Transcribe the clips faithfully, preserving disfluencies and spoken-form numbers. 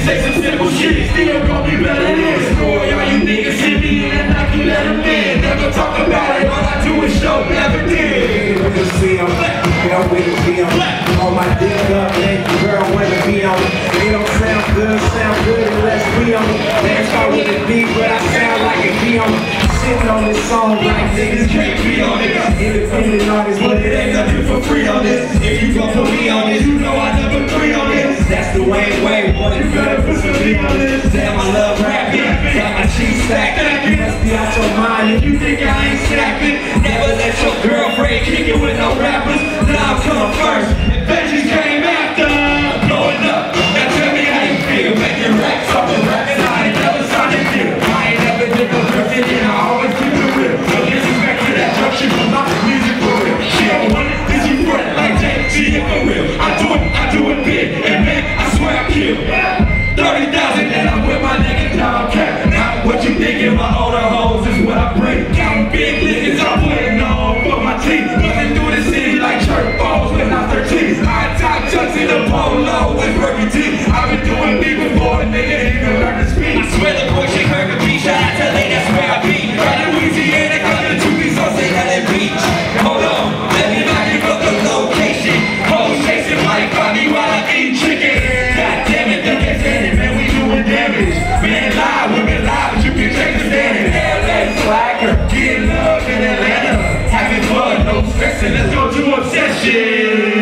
say some simple shit, still gon' be better than this. Boy, all you niggas hit me and knock you let them in. Never talk about it, all I do is show, never did. With the C on, girl with the B on. On my dick up, and girl with the B on. It don't sound good, sound good unless we on it. Dance start with a B, but I sound like a B on it. Sitting on this song like niggas can't be on it. Independent artists, but it ain't nothing for free on this. If you gon' put me on this, you know I never agree on this. That's the way, way, boy, you better put some B on this. Damn, I love rapping, got my cheeks stacked. You must be out your mind if you think I ain't snapping. Never let your girlfriend kick it with no rappers. Now I'm coming first, and veggies came after. Blowing up, now tell me how you feel. Making racks off the rap, and I ain't never signed a deal. I ain't never did no drifting, and I always keep it real. No disrespect to that drug shit, but my music for real. She don't want it, then she front like Jay, she hit for real. I do it, I do it big, and man, I swear I kill. thirty thousand, and I'm with my nigga Dom Cat. Now, what you thinking, my older hoes is what I bring. Counting big niggas, I'm putting on for my team. Running through the city like church balls when I'm thirteen. I top chucks in the polo with working teeth. I've been doing me before a nigga even learn to speak. I swear the boy shit heard the beat. Shout out to L A, that's where I be. Right in Louisiana, coming to me, so say that beach. Hold on, let me knock you up the location. Hoes chasing like Bobby while I eat chicken. God damn it, don't get standing, man, we doing damage. Men lie, women lie, but you can check the standing. L A swagger, getting love in Atlanta. Having fun, no stressing, let's go to obsession.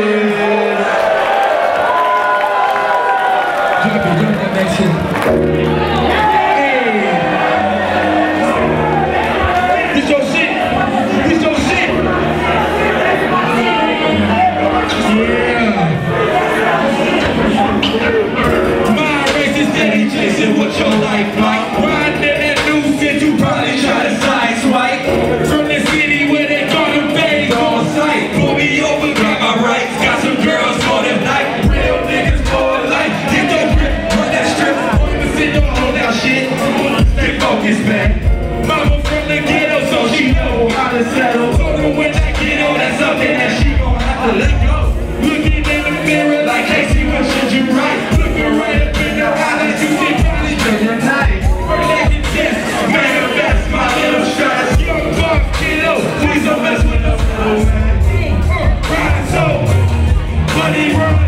Drop it, drop that next shit. This your shit. This your shit. Yeah. My race is steady chasing what your life like. Riding in that new shit, you probably try to side swipe. From the city where they call them things on sight. Pull me over, got my rights. Got some girls for the night. Real niggas for life. Get that grip, run that strip. one hundred percent don't hold that shit. Stay focused, man. Mama from the ghetto, so she know how to settle. Told her when I get on, that's something that she gon' have to let go. Looking in the mirror like, hey, see what should you write? Looking right up in the eye like you see probably spending night. First they can test, manifest my little shots. Young buck, kiddo, please don't mess with us, little man. Ride so, money run.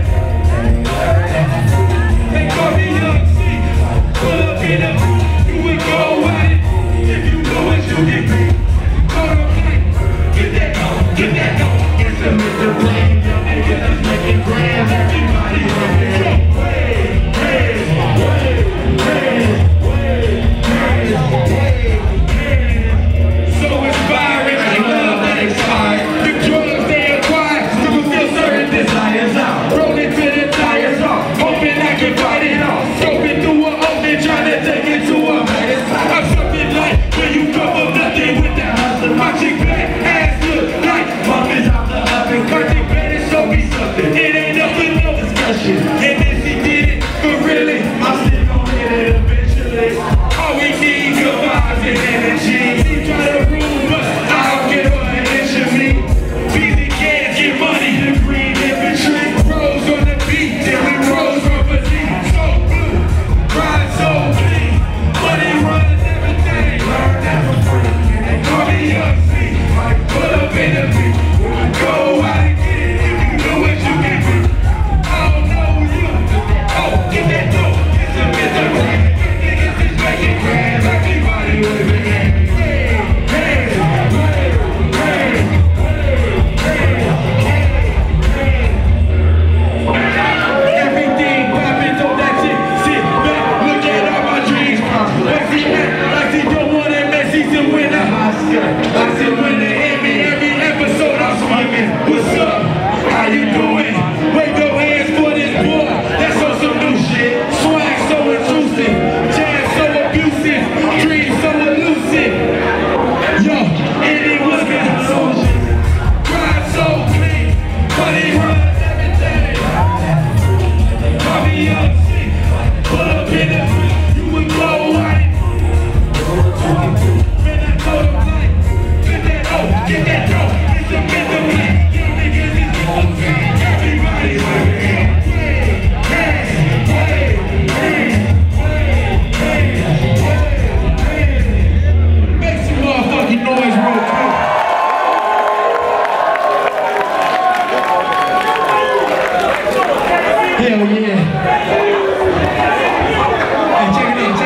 They call me Young C. Pull up in a you would go at it. If you know what you get me. Go to play. Get that go, get that go. It's a Mister Brain. Young nigga that's making grams. Everybody running. Way, way, way, way, way, way, way. So inspiring. I love that expired. The drugs they acquire still feel certain desires out. Rolling to the tires off. Hoping I can fight it off. Scoping through a open, trying to take it to a man. I'm something like when you come up nothing with that hustler. My chick back ass look like mom is out the oven. Cardiac better show me something. It ain't nothing, no discussion. And if she did it for really, I'm still gonna hit it eventually. All we need good vibes and energy. She try to rule, but I don't get her an inch of me. Busy kids get money and green infantry. Rose on the beat, then we rose from a deep. So blue, ride so clean. Money runs everything. Learn that from free. They call me Young C. Like pull up in the beat. Go out and get it if you know what you can do. I don't know you. Oh, get that dope. It's a Mister Brain. Niggas is making grams. Everybody with it. Hey, hey, hey, hey, hey, hey. Everything poppin', throw that shit. Sit back, look at all my dreams prosper. Messy, like he don't want it messy to win a Oscar. I said win the Emmy, every episode I'm swimming. What's up? How you doing? Wave your hands for this boy. That's on some new shit. Swag so intrusive, jazz so abusive, dreams so elusive. Yo, any woman so shit. Ride so clean, money runs everything. Call me Young C. Pull up in the street, you would go white. Man, I told him like, Hell yeah. Hey, check it out.